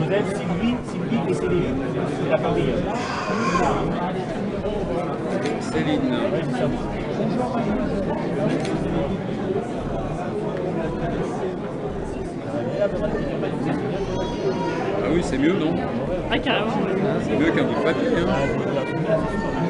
Joseph, Sylvie et Céline. C'est la famille. Céline. Ouais, c'est ça. Ah oui, c'est mieux, non? Ah, carrément. C'est mieux qu'un bout de papier. Hein.